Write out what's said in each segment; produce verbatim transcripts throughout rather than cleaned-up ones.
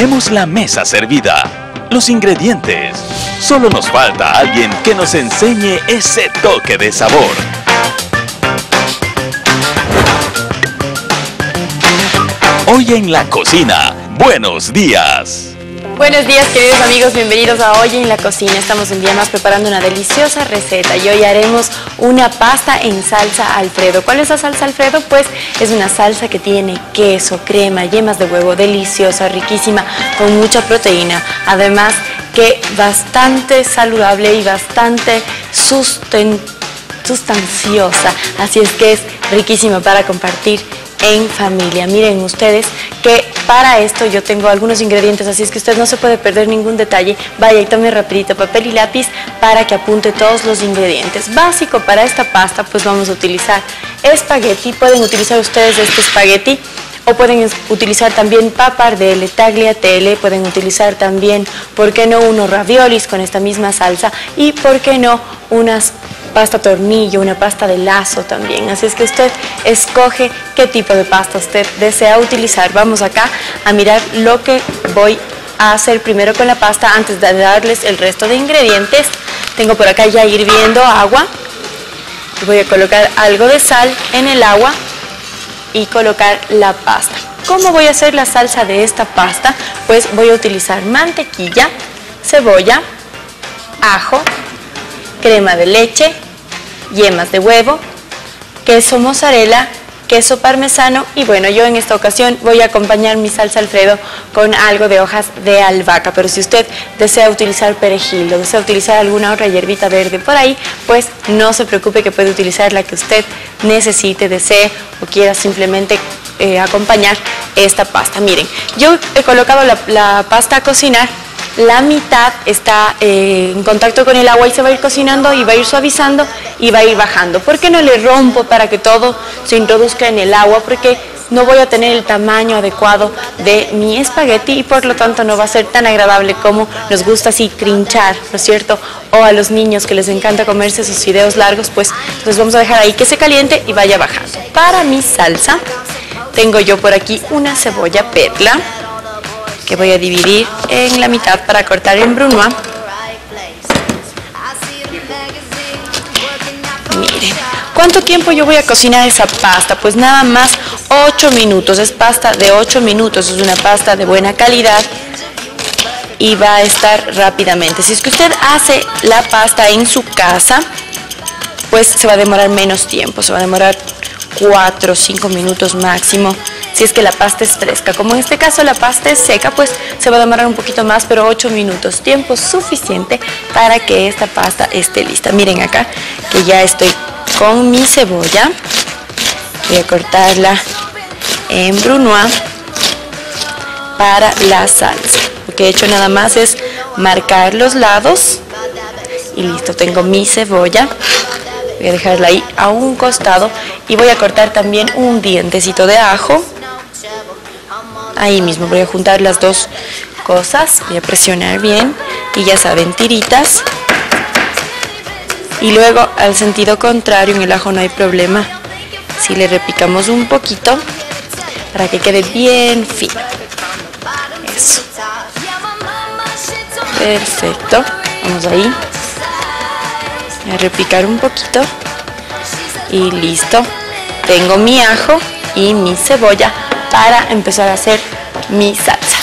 Tenemos la mesa servida, los ingredientes. Solo nos falta alguien que nos enseñe ese toque de sabor. Hoy en la cocina, buenos días. Buenos días, queridos amigos, bienvenidos a Hoy en la Cocina. Estamos un día más preparando una deliciosa receta y hoy haremos una pasta en salsa Alfredo. ¿Cuál es la salsa Alfredo? Pues es una salsa que tiene queso, crema, yemas de huevo, deliciosa, riquísima, con mucha proteína. Además que bastante saludable y bastante susten- sustanciosa, así es que es riquísima para compartir en familia. Miren ustedes que para esto yo tengo algunos ingredientes, así es que usted no se puede perder ningún detalle. Vaya y tome rapidito papel y lápiz para que apunte todos los ingredientes. Básico para esta pasta, pues vamos a utilizar espagueti. Pueden utilizar ustedes este espagueti o pueden utilizar también pappardelle, tagliatelle, pueden utilizar también, ¿por qué no?, unos raviolis con esta misma salsa y, ¿por qué no?, unas pasta tornillo, una pasta de lazo también. Así es que usted escoge qué tipo de pasta usted desea utilizar. Vamos acá a mirar lo que voy a hacer primero con la pasta antes de darles el resto de ingredientes. Tengo por acá ya hirviendo agua. Voy a colocar algo de sal en el agua y colocar la pasta. ¿Cómo voy a hacer la salsa de esta pasta? Pues voy a utilizar mantequilla, cebolla, ajo, crema de leche, yemas de huevo, queso mozzarella, queso parmesano y bueno, yo en esta ocasión voy a acompañar mi salsa Alfredo con algo de hojas de albahaca, pero si usted desea utilizar perejil o desea utilizar alguna otra hierbita verde por ahí, pues no se preocupe que puede utilizar la que usted necesite, desee o quiera simplemente eh, acompañar esta pasta. Miren, yo he colocado la, la pasta a cocinar. La mitad está eh, en contacto con el agua y se va a ir cocinando y va a ir suavizando y va a ir bajando. ¿Por qué no le rompo para que todo se introduzca en el agua? Porque no voy a tener el tamaño adecuado de mi espagueti y por lo tanto no va a ser tan agradable como nos gusta así trinchar, ¿no es cierto? O a los niños que les encanta comerse esos fideos largos, pues los vamos a dejar ahí que se caliente y vaya bajando. Para mi salsa tengo yo por aquí una cebolla perla que voy a dividir en la mitad para cortar en brunoise. Miren, ¿cuánto tiempo yo voy a cocinar esa pasta? Pues nada más ocho minutos, es pasta de ocho minutos, es una pasta de buena calidad y va a estar rápidamente. Si es que usted hace la pasta en su casa, pues se va a demorar menos tiempo, se va a demorar cuatro o cinco minutos máximo, si es que la pasta es fresca. Como en este caso la pasta es seca, pues se va a demorar un poquito más, pero ocho minutos, tiempo suficiente para que esta pasta esté lista. Miren acá que ya estoy con mi cebolla, voy a cortarla en brunoise para la salsa. Lo que he hecho nada más es marcar los lados y listo, tengo mi cebolla. Voy a dejarla ahí a un costado y voy a cortar también un dientecito de ajo. Ahí mismo voy a juntar las dos cosas, voy a presionar bien y ya saben, tiritas. Y luego al sentido contrario, en el ajo no hay problema si le repicamos un poquito para que quede bien fino. Eso. Perfecto, vamos ahí. Voy a repicar un poquito y listo. Tengo mi ajo y mi cebolla para empezar a hacer mi salsa.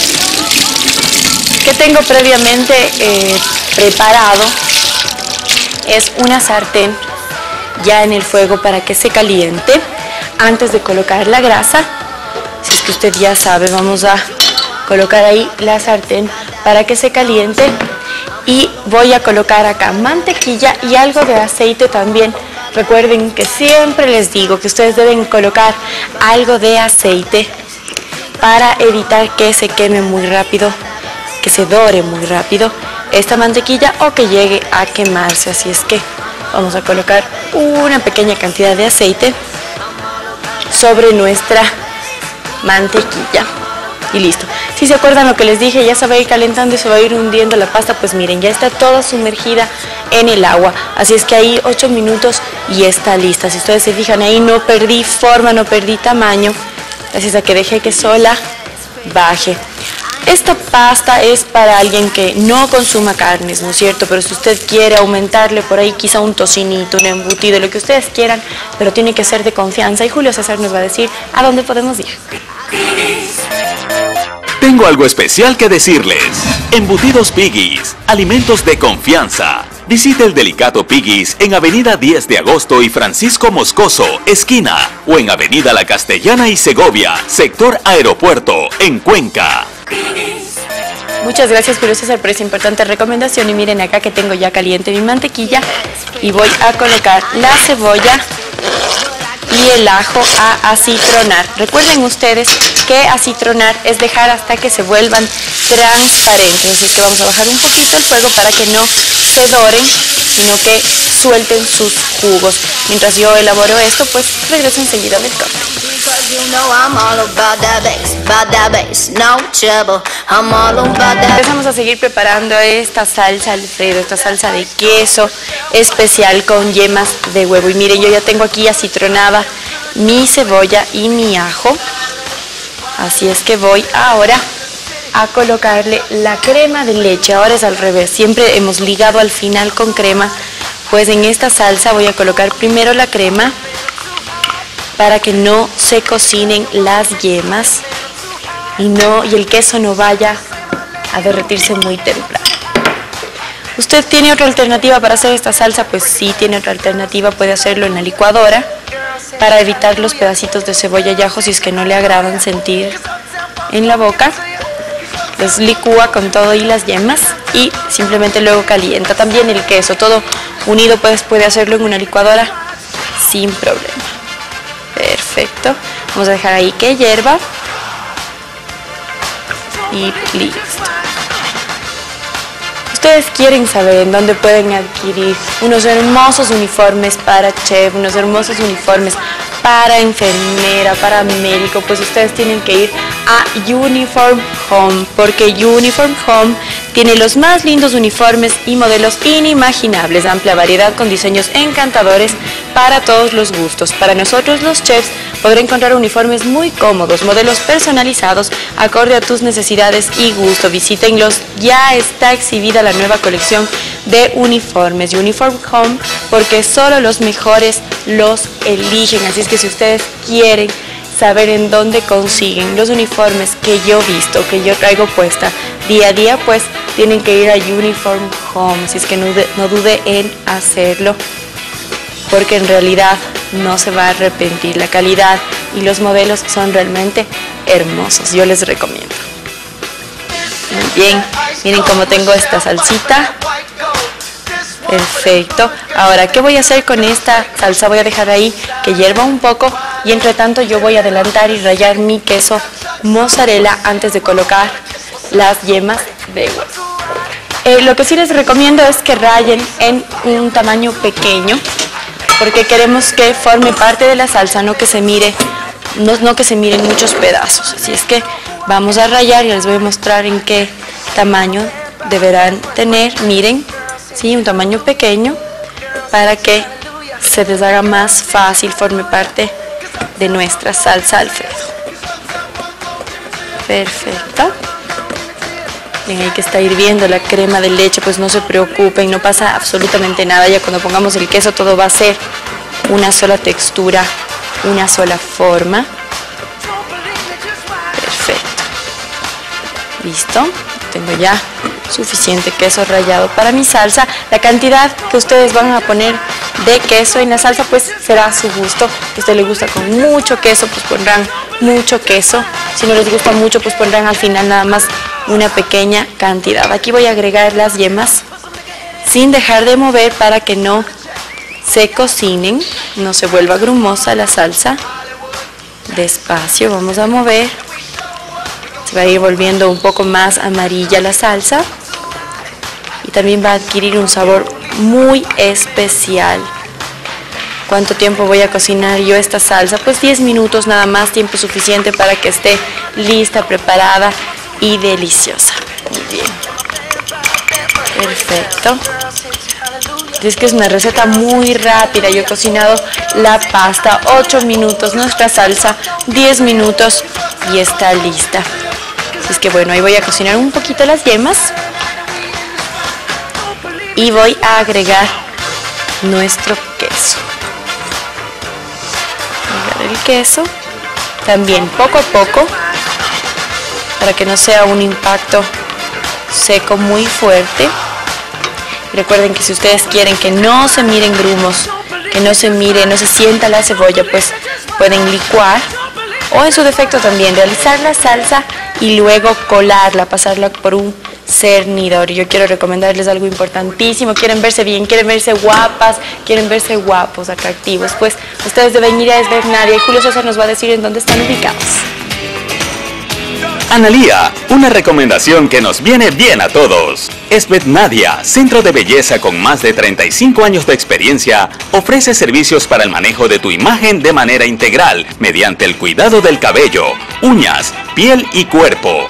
Que tengo previamente eh, preparado es una sartén ya en el fuego para que se caliente antes de colocar la grasa. Si es que usted ya sabe, vamos a colocar ahí la sartén para que se caliente. Y voy a colocar acá mantequilla y algo de aceite también. Recuerden que siempre les digo que ustedes deben colocar algo de aceite para evitar que se queme muy rápido, que se dore muy rápido esta mantequilla o que llegue a quemarse. Así es que vamos a colocar una pequeña cantidad de aceite sobre nuestra mantequilla. Y listo. Si se acuerdan lo que les dije, ya se va a ir calentando y se va a ir hundiendo la pasta, pues miren, ya está toda sumergida en el agua. Así es que ahí ocho minutos y está lista. Si ustedes se fijan ahí, no perdí forma, no perdí tamaño. Gracias a que dejé que sola baje. Esta pasta es para alguien que no consuma carnes, ¿no es cierto? Pero si usted quiere aumentarle por ahí quizá un tocinito, un embutido, lo que ustedes quieran, pero tiene que ser de confianza. Y Julio César nos va a decir a dónde podemos ir. Tengo algo especial que decirles. Embutidos Piggy's, alimentos de confianza. Visite el Delicato Piggy's en Avenida diez de agosto y Francisco Moscoso, esquina, o en Avenida La Castellana y Segovia, sector Aeropuerto, en Cuenca. Muchas gracias, Julio César, por esa importante recomendación. Y miren acá que tengo ya caliente mi mantequilla y voy a colocar la cebolla y el ajo a acitronar. Recuerden ustedes que acitronar es dejar hasta que se vuelvan transparentes, así que vamos a bajar un poquito el fuego para que no se doren, sino que suelten sus jugos. Mientras yo elaboro esto, pues regreso enseguida del corte. Empezamos a seguir preparando esta salsa Alfredo, esta salsa de queso especial con yemas de huevo. Y miren, yo ya tengo aquí acitronada mi cebolla y mi ajo. Así es que voy ahora a colocarle la crema de leche. Ahora es al revés, siempre hemos ligado al final con crema. Pues en esta salsa voy a colocar primero la crema para que no se cocinen las yemas y, no, y el queso no vaya a derretirse muy temprano. ¿Usted tiene otra alternativa para hacer esta salsa? Pues sí, tiene otra alternativa, puede hacerlo en la licuadora para evitar los pedacitos de cebolla y ajo si es que no le agradan sentir en la boca. Los licúa con todo y las yemas y simplemente luego calienta también el queso, todo unido, pues puede hacerlo en una licuadora sin problema. Perfecto, vamos a dejar ahí que hierva y listo. Ustedes quieren saber en dónde pueden adquirir unos hermosos uniformes para chef, unos hermosos uniformes para enfermera, para médico, pues ustedes tienen que ir a Uniform Home, porque Uniform Home tiene los más lindos uniformes y modelos inimaginables, amplia variedad con diseños encantadores para todos los gustos. Para nosotros los chefs podrá encontrar uniformes muy cómodos, modelos personalizados acorde a tus necesidades y gusto. Visítenlos, ya está exhibida la nueva colección de uniformes Uniform Home, porque solo los mejores los eligen. Así es que si ustedes quieren saber en dónde consiguen los uniformes que yo he visto, que yo traigo puesta día a día, pues tienen que ir a Uniform Home. Así es que no dude, no dude en hacerlo, porque en realidad no se va a arrepentir. La calidad y los modelos son realmente hermosos, yo les recomiendo. Muy bien, miren cómo tengo esta salsita. Perfecto. Ahora, ¿qué voy a hacer con esta salsa? Voy a dejar ahí que hierva un poco y entre tanto yo voy a adelantar y rallar mi queso mozzarella antes de colocar las yemas de huevo. Eh, lo que sí les recomiendo es que rayen en un tamaño pequeño, porque queremos que forme parte de la salsa, no que se mire, no, no que se miren muchos pedazos. Así es que vamos a rallar y les voy a mostrar en qué tamaño deberán tener. Miren, sí, un tamaño pequeño para que se les haga más fácil, forme parte de nuestra salsa Alfredo. Perfecto. Ven ahí que está hirviendo la crema de leche, pues no se preocupen, no pasa absolutamente nada. Ya cuando pongamos el queso todo va a ser una sola textura, una sola forma. Perfecto. Listo. Tengo ya suficiente queso rallado para mi salsa. La cantidad que ustedes van a poner de queso en la salsa pues será a su gusto. Si a usted le gusta con mucho queso, pues pondrán mucho queso. Si no les gusta mucho, pues pondrán al final nada más una pequeña cantidad. Aquí voy a agregar las yemas sin dejar de mover para que no se cocinen, no se vuelva grumosa la salsa. Despacio vamos a mover. Se va a ir volviendo un poco más amarilla la salsa y también va a adquirir un sabor muy especial. ¿Cuánto tiempo voy a cocinar yo esta salsa? Pues diez minutos nada más, tiempo suficiente para que esté lista, preparada y deliciosa. Muy bien. Perfecto. Es que es una receta muy rápida. Yo he cocinado la pasta ocho minutos, nuestra salsa diez minutos y está lista. Así es que bueno, ahí voy a cocinar un poquito las yemas. Y voy a agregar nuestro queso. Agregar el queso. También poco a poco, para que no sea un impacto seco muy fuerte. Recuerden que si ustedes quieren que no se miren grumos, que no se mire, no se sienta la cebolla, pues pueden licuar o en su defecto también realizar la salsa y luego colarla, pasarla por un cernidor. Yo quiero recomendarles algo importantísimo. Quieren verse bien, quieren verse guapas, quieren verse guapos, atractivos, pues ustedes deben ir a Es Nadia y Julio César nos va a decir en dónde están ubicados. Analía, una recomendación que nos viene bien a todos. Es Nadia, centro de belleza con más de treinta y cinco años de experiencia, ofrece servicios para el manejo de tu imagen de manera integral mediante el cuidado del cabello, uñas, piel y cuerpo.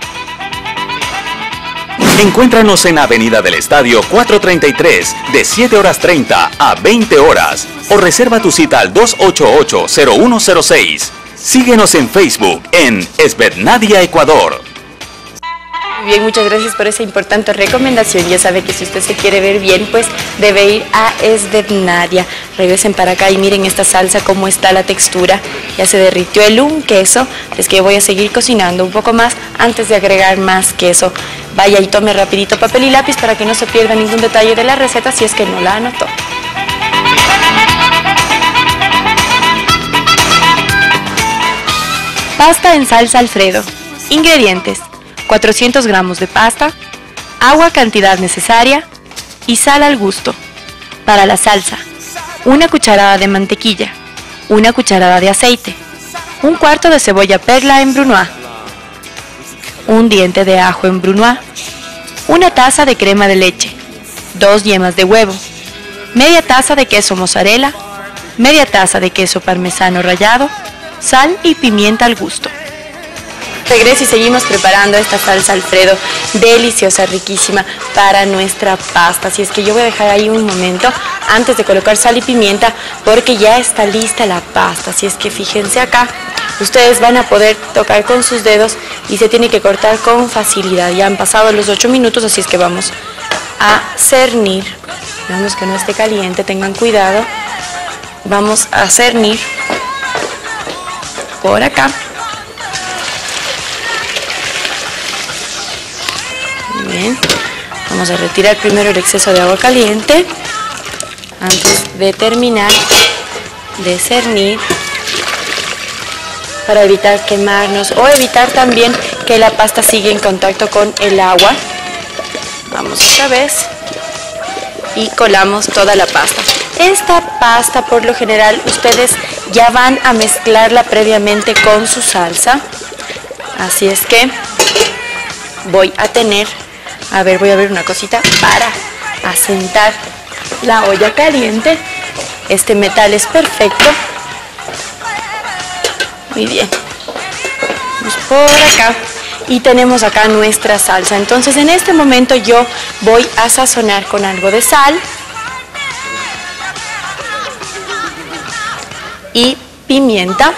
Encuéntranos en Avenida del Estadio cuatrocientos treinta y tres de siete horas treinta a veinte horas o reserva tu cita al dos ocho ocho, cero uno cero seis. Síguenos en Facebook en Esbetnadia Ecuador. Muy bien, muchas gracias por esa importante recomendación. Ya sabe que si usted se quiere ver bien, pues debe ir a Esbetnadia. Regresen para acá y miren esta salsa, cómo está la textura. Ya se derritió el un queso. Es que voy a seguir cocinando un poco más antes de agregar más queso. Vaya y tome rapidito papel y lápiz para que no se pierda ningún detalle de la receta si es que no la anotó. Pasta en salsa Alfredo. Ingredientes: cuatrocientos gramos de pasta, agua cantidad necesaria y sal al gusto. Para la salsa, una cucharada de mantequilla, una cucharada de aceite, un cuarto de cebolla perla en brunoise, un diente de ajo en brunoise, una taza de crema de leche, dos yemas de huevo, media taza de queso mozzarella, media taza de queso parmesano rallado, sal y pimienta al gusto. Regreso y seguimos preparando esta salsa Alfredo, deliciosa, riquísima para nuestra pasta. Así es que yo voy a dejar ahí un momento antes de colocar sal y pimienta porque ya está lista la pasta. Así es que fíjense acá, ustedes van a poder tocar con sus dedos y se tiene que cortar con facilidad. Ya han pasado los ocho minutos, así es que vamos a cernir. Vamos que no esté caliente, tengan cuidado. Vamos a cernir por acá. Bien, vamos a retirar primero el exceso de agua caliente antes de terminar de cernir para evitar quemarnos o evitar también que la pasta siga en contacto con el agua. Vamos otra vez y colamos toda la pasta. Esta pasta por lo general ustedes ya van a mezclarla previamente con su salsa, así es que voy a tener, a ver, voy a ver una cosita para asentar la olla caliente. Este metal es perfecto. Muy bien, vamos por acá y tenemos acá nuestra salsa. Entonces en este momento yo voy a sazonar con algo de sal y pimienta.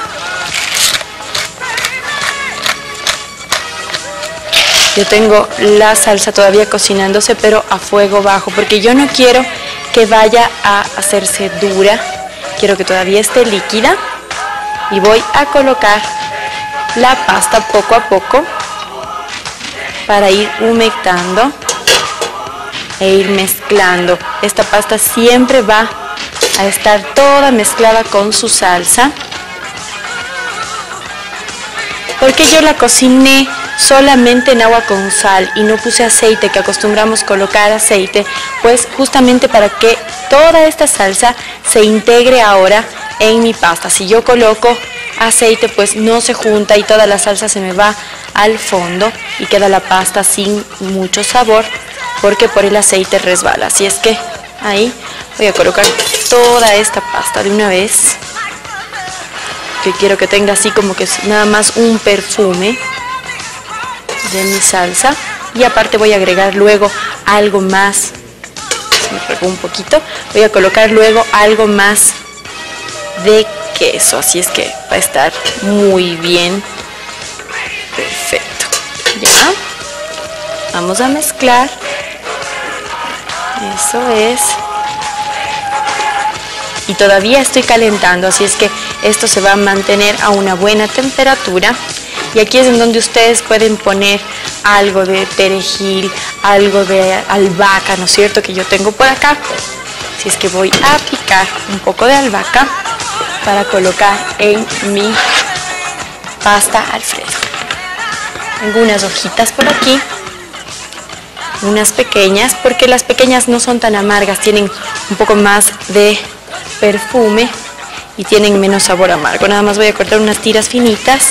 Yo tengo la salsa todavía cocinándose, pero a fuego bajo, porque yo no quiero que vaya a hacerse dura, quiero que todavía esté líquida. Y voy a colocar la pasta poco a poco para ir humectando e ir mezclando. Esta pasta siempre va a estar toda mezclada con su salsa, porque yo la cociné solamente en agua con sal y no puse aceite, que acostumbramos colocar aceite, pues justamente para que toda esta salsa se integre ahora en mi pasta. Si yo coloco aceite, pues no se junta y toda la salsa se me va al fondo y queda la pasta sin mucho sabor porque por el aceite resbala. Así es que ahí voy a colocar toda esta pasta de una vez, que quiero que tenga así como que nada más un perfume de mi salsa. Y aparte voy a agregar luego algo más, me regó un poquito, voy a colocar luego algo más de queso, así es que va a estar muy bien. Perfecto. Ya. Vamos a mezclar. Eso es. Y todavía estoy calentando, así es que esto se va a mantener a una buena temperatura. Y aquí es en donde ustedes pueden poner algo de perejil, algo de albahaca, ¿no es cierto?, que yo tengo por acá. Así es que voy a picar un poco de albahaca para colocar en mi pasta Alfredo. Tengo unas hojitas por aquí, unas pequeñas, porque las pequeñas no son tan amargas, tienen un poco más de perfume y tienen menos sabor amargo. Nada más voy a cortar unas tiras finitas.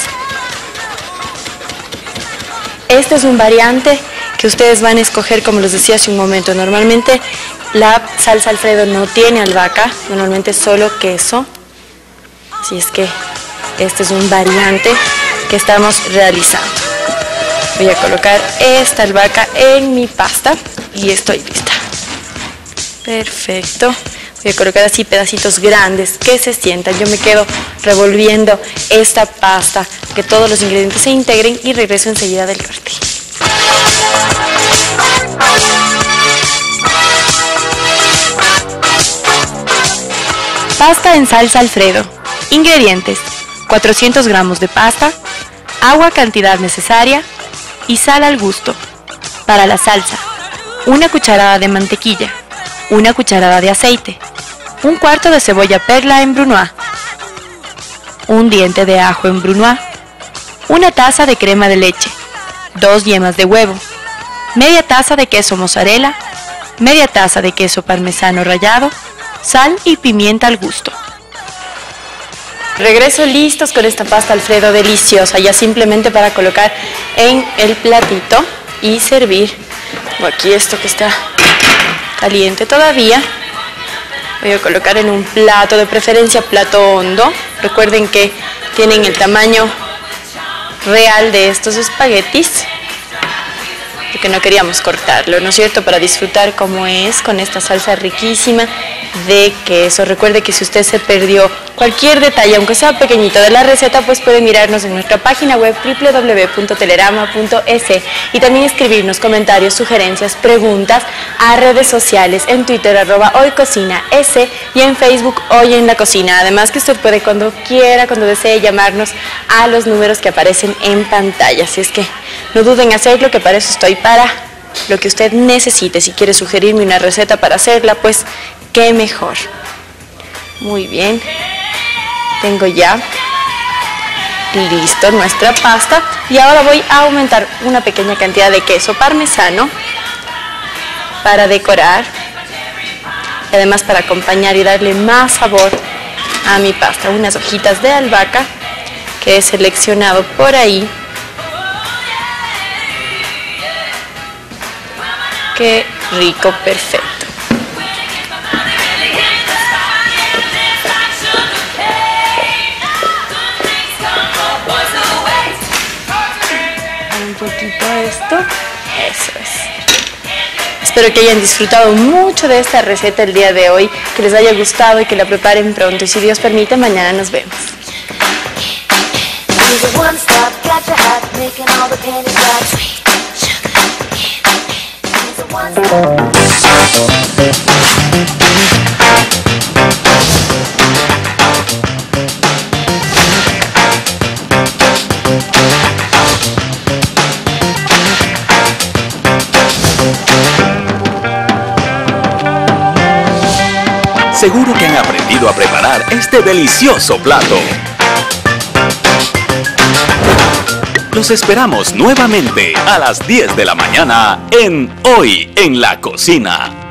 Este es un variante que ustedes van a escoger, como les decía hace un momento. Normalmente la salsa Alfredo no tiene albahaca, normalmente solo queso. Así es que este es un variante que estamos realizando. Voy a colocar esta albahaca en mi pasta y estoy lista. Perfecto. Voy a colocar así pedacitos grandes que se sientan. Yo me quedo revolviendo esta pasta, que todos los ingredientes se integren, y regreso enseguida del corte. Pasta en salsa Alfredo. Ingredientes: cuatrocientos gramos de pasta, agua cantidad necesaria y sal al gusto. Para la salsa: una cucharada de mantequilla, una cucharada de aceite, un cuarto de cebolla perla en brunoise, un diente de ajo en brunoise, una taza de crema de leche, dos yemas de huevo, media taza de queso mozzarella, media taza de queso parmesano rallado, sal y pimienta al gusto. Regreso listos con esta pasta Alfredo deliciosa, ya simplemente para colocar en el platito y servir. Aquí esto que está caliente todavía, voy a colocar en un plato, de preferencia plato hondo. Recuerden que tienen el tamaño real de estos espaguetis, porque no queríamos cortarlo, ¿no es cierto?, para disfrutar como es, con esta salsa riquísima de queso. Recuerde que si usted se perdió cualquier detalle, aunque sea pequeñito, de la receta, pues puede mirarnos en nuestra página web doble u doble u doble u punto telerama punto es y también escribirnos comentarios, sugerencias, preguntas a redes sociales, en Twitter arroba hoycocinaes y en Facebook Hoy en la Cocina. Además que usted puede, cuando quiera, cuando desee, llamarnos a los números que aparecen en pantalla. Así es que no duden en hacerlo, que para eso estoy, para lo que usted necesite. Si quiere sugerirme una receta para hacerla, pues qué mejor. Muy bien, tengo ya listo nuestra pasta y ahora voy a aumentar una pequeña cantidad de queso parmesano para decorar y además para acompañar y darle más sabor a mi pasta. Unas hojitas de albahaca que he seleccionado por ahí. Qué rico, perfecto. Un poquito esto, eso es. Espero que hayan disfrutado mucho de esta receta el día de hoy, que les haya gustado y que la preparen pronto. Y si Dios permite, mañana nos vemos. Seguro que han aprendido a preparar este delicioso plato. Los esperamos nuevamente a las diez de la mañana en Hoy en la Cocina.